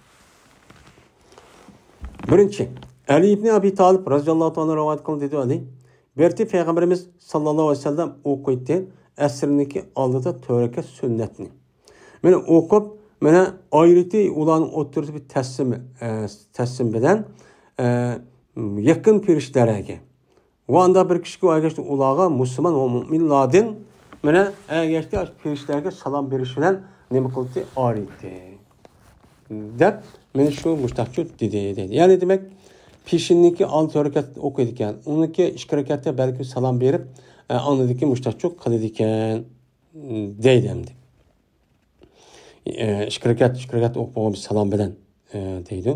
Birinci, Ali ibn Abi Talib radhiyallahu ta'ala rivayet kıldı dedi Ali. Berti Peygamberimiz sallallahu aleyhi ve sellem okuydu. Asrındaki aldıda 4 rakat sünnetini. Mene okup, mene ayrıtı ulanın oturduğu bir teslim bilen yakın pirişlerine. O anda bir kişi geçti ulağa Müslüman ve müminladın mene geçti pirişlerine salam verişinden ne kıldı arıydı. Dep mene şu müştakçı dedi. Yani demek peşindeki 6 rekat okuydukken, onunki 2 rekatta belki salam verip anladı ki müştakçı kılıdıkken deydimdi. 2 rekat okuyup salam bilen deydi.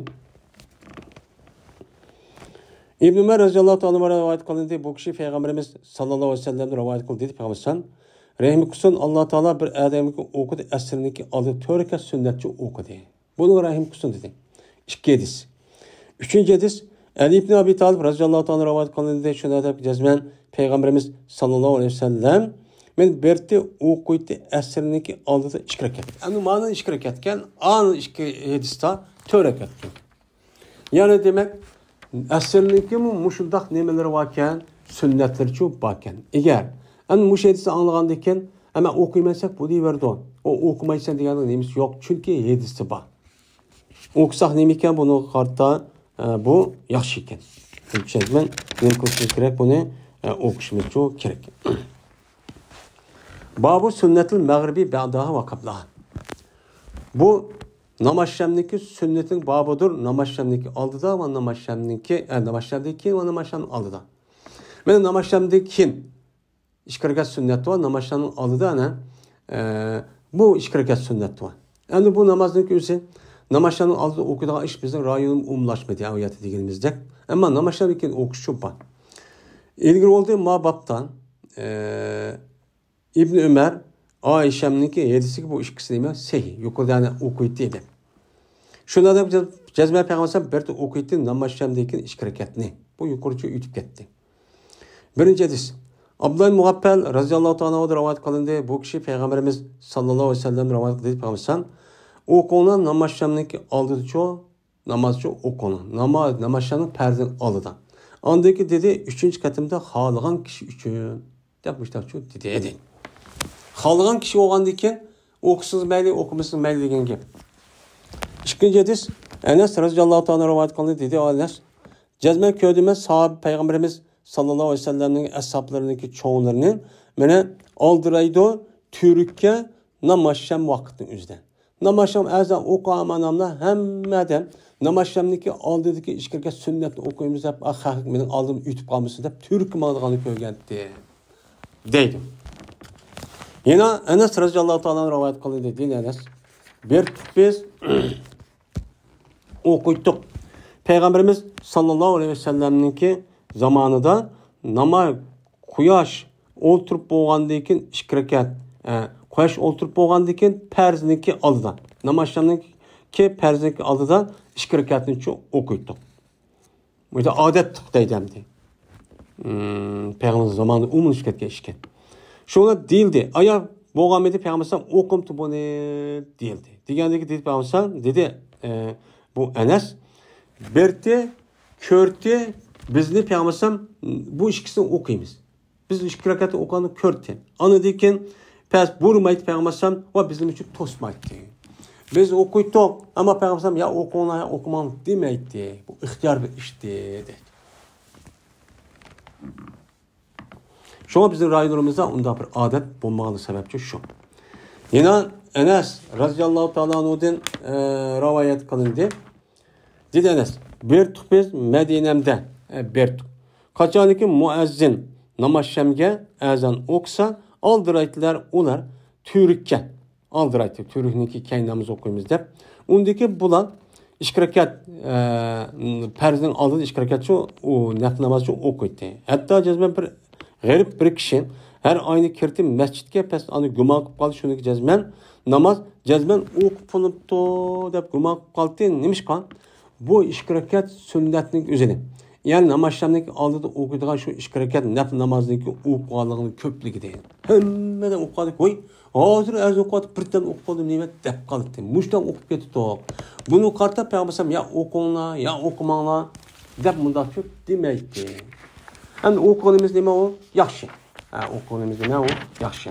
İbn Ömer radhiyallohu ta'ala rivayet qilindi. Bu kishi payg'ambarimiz sallallohu alayhi vasallam rivayet qildi dedi payg'ambar. Rahmi qilsin Alloh taolo bir odamga o'qidi asrniki oldi 4 rakat sunnatchi o'qidi. Buni rahim qilsin dedi. 2 hadis. 3-hadis Ali ibn Abi Talib radhiyallohu ta'ala rivayet qilindi. Shunda deb jazman payg'ambarimiz sallallohu alayhi vasallam men berdi o'qidi asrniki oldida 2 rakat. Ani ma'no 2 rakatgan, an 2 hadisda 4 rakat. Yani demek asrniki mushundaq nemeleri varken sünnetleri çok varken. Eğer en muş hadisi anlagandan keyin ama o'qiymasak bu deyverdi. O o'qimaysan deganing nemiz yo'q, chunki hadisi bor. O'qisak nima ekan buni qarta bu yaxshi ekan. Tushunchayman. Men qilishimiz kerak buni o'qishimiz kerak. Babu sünnetil mag'ribi ba'daha va qablaha. Bu namaz şamniki sünnetin babıdır. Namaz şamniki aldıda ve namaz şamniki ve namaz şamniki aldıda. Ben namaz şamniki 2 rekat sünnet var. Namaz şamniki aldıda bu 2 rekat sünnet var. Yani bu namazın özü namaz şamniki aldıda okuduğu iş bizden rayonun umlaşmadı ayeti dediğimizde. Ama namaz şamniki okuşu var. İlgili olduğu mabaptan İbn Ömer Ayşem'ninki yedisi bu ikisi değil mi? Sahih. Yukarıda yani okuydu dedi. Şuna da cezme peygamber berdi okuydu namaz şamdaki 2 rekatni. Bu yukarıca ütüp gitti. Birinci hadis. Abdullah Muhabbel radhiyallohu ta'ala rivayet kılındı. Bu kişi peygamberimiz sallallahu aleyhi ve sellem rivayet kıldı peygamber. Okunan namazşamdaki aldığı çoğu namazçı okunan. Namazşamın perdin alıdan. Andaki dedi 3. katımda xalığan kişi üçün. Demişler şu dedi edin. Xalığan kişi olğandikin okusunuz meyli, okumasınız meyli degen gep. İkinci hadis Enes radıyallahu ta'ala rivayet kıldı dedi Enes. Cezmen köydüme sahabe peygamberimiz sallallahu aleyhi ve sellem'nin ashaplarındaki çoğunlarının mene aldıraydı Türkiye namazşam vakitinin üzden. Namazşam ezan okuamanamla hemmeden namazşamdaki aldığındaki işkirke sünnetini okuyumuz hep ahak benim aldığım ütüp kalmışsın hep Türk malığını köygendi. Deydim. Yine Enes radıyallahu ta'ala rivayet kıldı dedi Enes. Bir biz okuyduk. Peygamberimiz sallallahu aleyhi ve sellem'ninki zamanında namaz kuyaş olturup boğandayken işkirakat kuyaş olturup boğandayken perziniki aldıdan namazşamdaki perziniki aldıdan işkirakatını çok okuyduk. Bu da adet tuqdaydamdi. Peygamber zamanında umum işkirakatga işken. Şuna değildi. Aya boğamedi Peygamber okumtu bunu değildi. Degandaki dedi Peygamber dedi bu Enes berti körti bizni Peygamber bu ikisini okuymiz. Biz iki rakatı okanı körti. Anıdiken pes vurmaydı Peygamber ve bizim için tosmaydı. Biz okuytuk ama Peygamber ya okuna ya okuman demeydi. Bu ihtiyar bir işti dedi. Şuna bizim raylarımızda onda bir adet bulmağının sebepçi şu. Yine Enes radıyallahu ta'ala anhu'dan rivayet kılındı. Dedi Enes, bir tuk biz Medine'mde bir tuk. Kaçaniki muezzin namazşamga ezan oksa aldıraytılar ular Türkçe. Aldıraytı Türkniki kendi namaz okuyumuz dep. Ondaki bulan işkirakat perzin aldığı işkirakatçı o nafil namazcı okuydu. Hatta cezmen bir garip bir kişi her aynı kirti mescidge pes anı guma kıp kaldı şundaki cezmen namaz cezmen okup oluptu dep guma kıp kaldı neymiş kan? Bu işkirakat sünnetinin üzerine. Yani namazşamdaki aldığı okuyduğun şu işkirakat nafil namazındaki okuğalığının köplüğü değil. Hemmeden okudık koy. Hazır az okudık birden okudım nimet dep kaldı. Muştan okup getirdik. Bunu karta Peygamber ya okunla ya okumanla dep munda çok demeydi. Hem okuduğumuz neme o? Yaxşı. Okuduğumuz neme o? Yaxşı.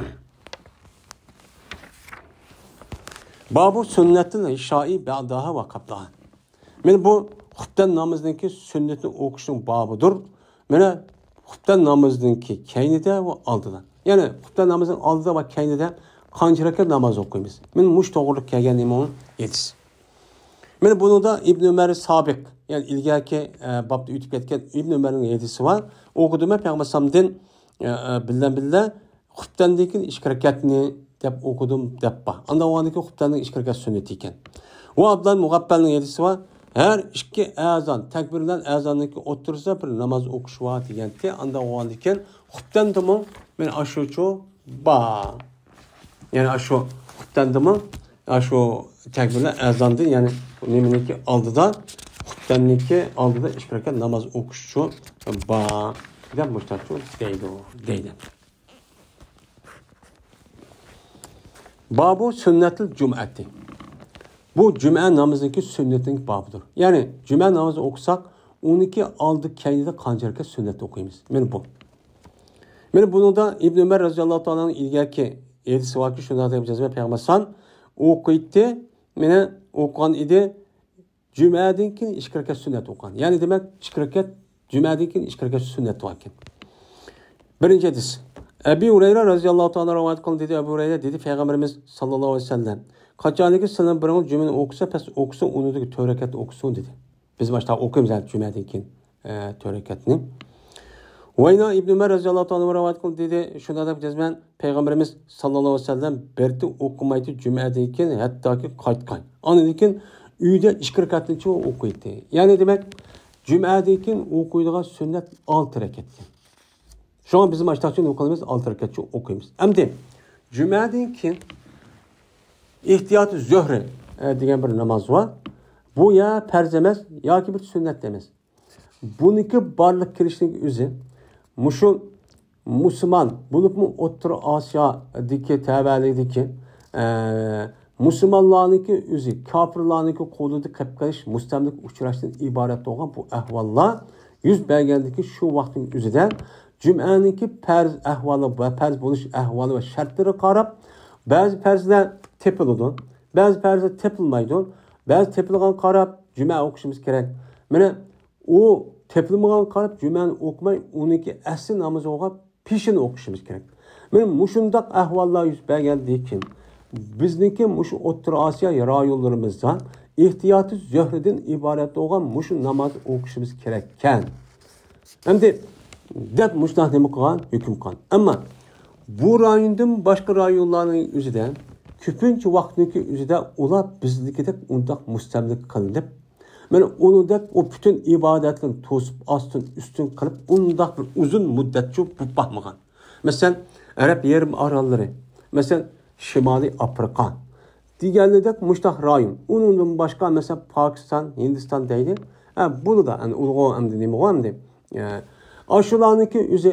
Babu sünnetin şai ba'daha ve qablaha. Men bu xuftan namazındaki sünnetini okuşun babıdır. Mene xuftan namazındaki keynide ve aldıdan. Yani xuftan namazının aldıda ve keynide qancha rakat namaz okuymiz. Men muş to'g'ri kelganim onun yetiz. Men bunu da İbn Ömer sabiq, yani ilgaki babda ütüp ketgan İbn Ömer'in yetisi var. Okuduğum Peygamber'den billen xuftandakin işkirakatni deb okudum deb ba. Anda oğandaki xuftandakin işkirakat sünneti ekan. O Abdullah Mugaffal'ın yetisi var. Her iki ezan, tekbirden ezandaki otursa bir namaz okuş var degende anda oğandaki xuftan mı men aşuçu ba. Yani aşu xuftan mı aşu tekbirden ezandı yani neminiki aldıda xuftaniki aldıda işkirakat namaz okuşçu ba. Deb müştaçu deydi. Babu sünnetil cum'ati. Bu cüme namazındaki sünnetin babıdır. Yani cüme namazı okusak 12 aldık kendine kancarka sünnet okuyumuz. Yani bu. Yani bunu da İbn Ömer radıyallahu ta'ala'nın ilgaki edisi var ki şunu da yapacağız. Peygamber san okuydu. Yani okuyan idi cümedinkin işkirakat sünnet okuyan. Yani demek işkirakat cümedinkin işkirakat sünnet okuyan. Birinci hadis. Ebu Hureyre radıyallahu ta'ala rivayet kılın dedi. Ebu Hureyre dedi Peygamberimiz sallallahu aleyhi ve sellem. Kaçanlıkı selam bırakın cümlenin okusa pes okusa onu da törekat okusun dedi. Biz başta okuyumuz yani cümledeki törekatini. Vayna İbn Ömer radıyallahu ta'ala rivayet kılın dedi. Şunda da cezmen Peygamberimiz sallallahu aleyhi ve sellem berti okumaydı cümledeki hatta ki kaytkan. Anladın uyda işkirakatını çoğu okuydu. Yani demek cümledeki okuyduğu sünnet 6 rekat. Şu an bizim baştakçı okuduğumuz 6 rekatçı okuyumuz. Hem de cümledeki İhtiyat-ı zöhre degen bir namaz var. Bu ya perz emas, ya ki bir sünnet demez. Buniki barlık kirişlik üzü. Muşu Müslüman bulup mu Otur Asya'daki tevelideki musulmonlarniki o'zi kofirlarniki qo'lida qilib qilish mustamlik uchrashdan iborat bo'lgan bu ahvollar yuz bergandiki shu vaqtning o'zida jumaniki farz ahvoli va farz bo'lish ahvoli va shartlari qarab ba'zi farzlar tepiladi, ba'zi farzlar tepilmaydi, ba'zi tepilgan qarab juma o'qishimiz kerak. Mana u tepilmagan qarab jumani o'qimay uniki asl namoz o'qib peshini o'qishimiz kerak. Mana mushundaq ahvollar yuz bergandan keyin bizniki mushu O'rta Osiyo rayonlarimizda ehtiyoti zuhridan iborat bo'lgan mushu namoz o'qishimiz kerak ekan. Endi deb mushtaq nima qilgan hukm qilgan. Ammo bu rayondan boshqa rayonlarning o'zida ko'pincha vaqtniki o'zida ular biznikidek undaq mustamlik qilinib, mana unidek o bütün ibodatlarni to'sib ostin ustin qilib undaq bir uzun muddatcha bo'lib baxmagan. Masalan, Arab yarim orollari, masalan, Shimoliy Afrika deganidek mushtaq rayon. Undan boshqa masalan Pokiston, Hindiston deydi. Bunu da yani Uyg'ur hamda nima hamda Aşularniki o'zi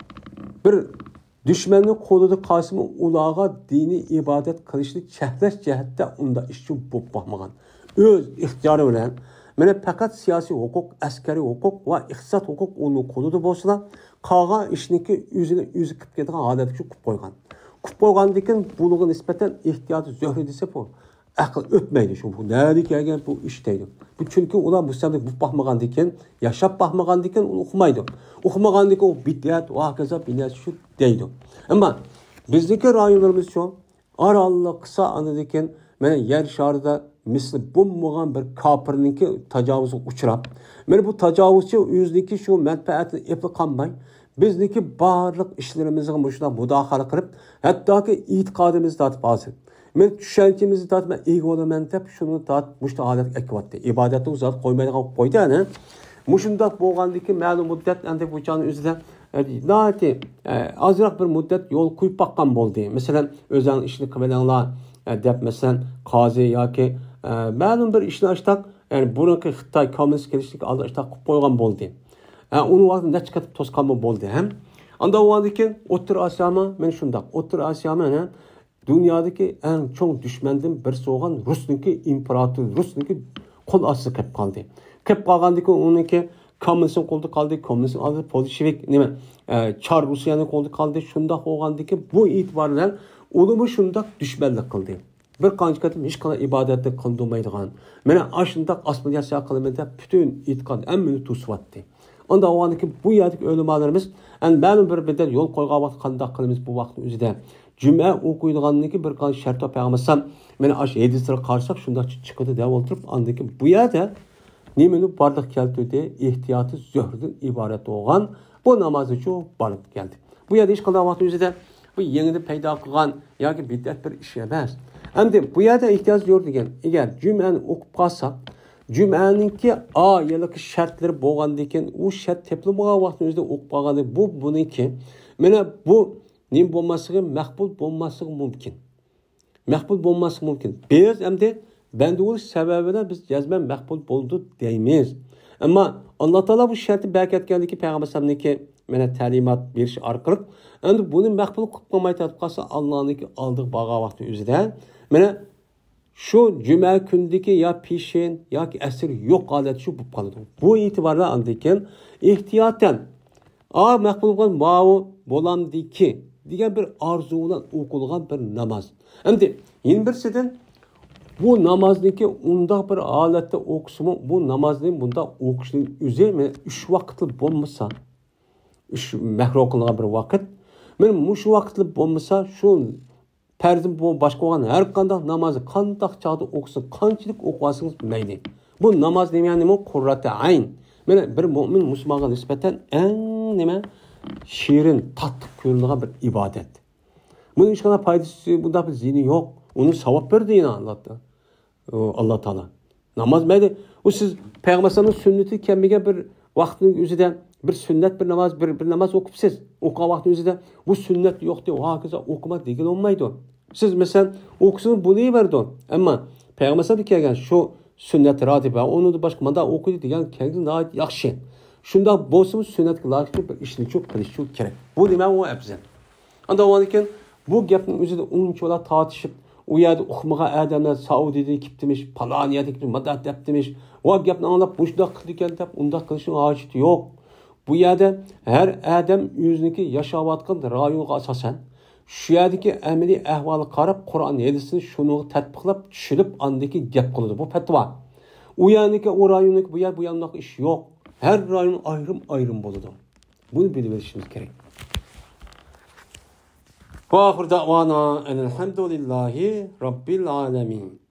bir düşmanning qo'lida qasimi ularga diniy ibodat qilishni cheklash jihatda unda ishchi bo'lib baxmagan. O'z ixtiyori bilan mana faqat siyosiy huquq, askariy huquq va iqtisod huquq uning qo'lida bo'lsa, qolgan ishniki o'zini o'zi qilib ketgan holatga qilib qo'ygan. Qilib qo'ygandan keyin bunga nisbatan ehtiyoti zo'ri desa bu aql o'tmaydi shu. Bu nari kelgan bu ish deydi. Bu chunki ular mustamlik bo'lib baxmagandan keyin, yashab baxmagandan keyin uni o'qimaydi. O'qimagandan keyin u bid'at va hokazo bid'at shu deydi. Ammo bizdagi rayonlarimiz shu oralliq qilsa anadan keyin mana yer sharida misli bo'lmagan bir kofirniki tajovuzga uchrab, mana bu tajovuzchi o'ziniki shu manfaatni eplab qolmay, bizniki barliq ishlarimizga shunday mudohala qilib, hattoki e'tiqodimizni tatib olsin. Men tushunchamizni tatib ego bo'laman deb shuni tatib mushta holatga akyapti. Ibodatni zot qo'ymaydigan qo'ydi ana. Mushundaq bo'lgandiki ma'lum muddat endi bu jonning o'zida nati azroq bir muddat yo'l qo'yib baqqan bo'ldi. Masalan, o'zing ishni qilinglar deb masalan qozi yoki ma'lum bir ishni ashtaq, ya'ni burungi Xitoy kommunist kelishlik oldi ashtaq qilib qo'ygan bo'ldi. Uni vaqtida necha qatib to'sqan bo'ldi ham. Unda o'g'andiki O'rta Osiyomi men shundaq. O'rta Osiyomi dunyodagi eng cho'ng dushmandan bir so'g'an Rusniki imperator, Rusniki qo'l ostida qilib qoldi. Qilib qolgandiki uniki kommunizm qo'lda qoldi, kommunizm oldi, bolshevik nima, Char Rusiyani qo'lda qoldi. Shundaq bo'lgandiki bu e'tibor bilan uni shundaq dushmanlik qildi. Bir qancha qatim hech qanday ibodatni qildirmaydigan. Mana ashundaq assimilyatsiya qilaman deb butun e'tiqod hammani to'siyapti. Onda o'g'andiki bu yerdagi o'limalarimiz ma'lum bir bedel yo'l qo'ygan vaqt qanday qilamiz bu vaqtning o'zida. Cuma o'qiydiganligi bir qancha shart topolmasam, mana ash hadislarga qarasak shunda chiqadi deb o'tirib, andiki bu yerda nimani barliq keltirdi, ehtiyoti zuhrdan iborat bo'lgan bu namoz uchun borib keldi. Bu yerda hech qanday vaqt o'zida bu yangidan paydo qilgan yoki bid'at bir ish emas. Endi bu yerda ehtiyoj yo'q degan. Agar jumani o'qib qolsak, jumaningki oyalik shartlari bo'lgandan keyin u shart tepilmagan vaqtning o'zida o'qib qolganda bu buniki mana bu nim bo'lmasligi maqbul bo'lmasligi mumkin. Maqbul bo'lmasligi mumkin. Biz endi bende bo'lish sababidan biz jazman maqbul bo'ldi deymiz. Ammo Alloh taolo bu shartni berkatgandiki payg'ambarlarniki mana ta'limot berish orqali endi buni maqbul qilib qo'ymay tatib qolsa Allohniki oldiq borgan vaqtning o'zida mana shu juma kundagi yo peshin yoki asr yo'q holat shu bo'lib qoladi. Bu e'tiborda andikin ehtiyotan maqbul bo'lgan bo'lamdiki degan bir orzu bilan o'qilgan bir namoz. Endi yana birsidan bu namozniki undaq bir holatda o'qishmi, bu namozni bunda o'qishning o'zi 3 vaqtli bo'lmasa, 3 mahro qilingan bir vaqt, men shu vaqtli bo'lmasa, shu farzim bu boshqa bo'lgan har qanday namozni qanday chog'da o'qisa, qanchalik o'qisangiz mayli. Bu namoz degani nima? Qurrati ayn. Mana bir mo'min musulmonga nisbatan eng nima? Shirin, tatlı ko'rilgan bir ibodat. Buning hech qanday foydasi, bunda bir zini yo'q. Uni savob berdi Allohda. Alloh taolo. Namoz mayli. U siz payg'ambarning sunnati kelmagan bir vaqtning o'zida bir sunnat bir namoz o'qibsiz. O'qigan vaqtning o'zida bu sunnat yo'q deb hokazo o'qima degan olmaydi. Siz masalan o'qisini bo'layverdi. Ammo payg'ambarda kelgan shu sunnat rotiba, uni boshqa manda o'qiydi degan kelgan yaxshi. Shunda bo'lsa sunnatga loyiq bir ishni qilish kerak. Bu nima u afzal. Unda o'ylayken bu gapning o'zida unchalar tortishib, u yerda uqmagan odamlar Saudiyadan kelibdimish, paloniyatga kelib madat debdimish. Va gapni anglab bushdoq qildi ekan deb undaq qilishning hojati yo'q. Bu yerda har odam o'ziniki yashayotgan rayonga asosan shu yerdagi amaliy ahvolni qarab Qur'on hadisini shuni tatbiqlab tushunib andiki gap qiladi. Bu fatvo. U yerdagi o rayonniki bu yoqdagi ish yo'q. Har rayon ayrım bo'ladi. Bunu bilib olishimiz kerak. Va oxir davona alhamdulillahi robbil alamin.